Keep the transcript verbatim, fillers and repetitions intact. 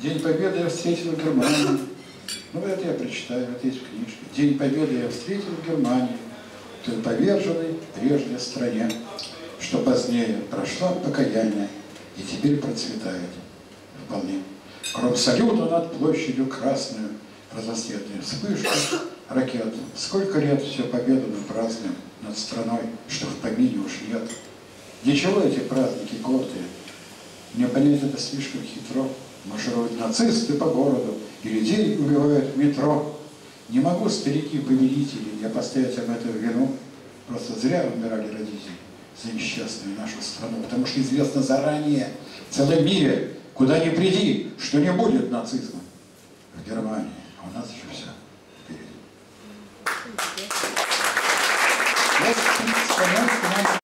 День Победы я встретил в Германии. Ну, это я прочитаю, это есть в книжке. День Победы я встретил в Германии, в той поверженной прежде стране, что позднее прошло покаяние и теперь процветает вполне. Круг салюта над площадью красную, разноцветные вспышки ракет. Сколько лет все победу мы празднуем над страной, что в помине уж нет. Для чего эти праздники гордые? Мне понять это слишком хитро. Маршируют нацисты по городу, и людей убивают в метро. Не могу, старики-победители, я поставить об этом вину. Просто зря умирали родители за несчастную нашу страну, потому что известно заранее в целом мире, куда ни приди, что не будет нацизма в Германии. А у нас же все впереди.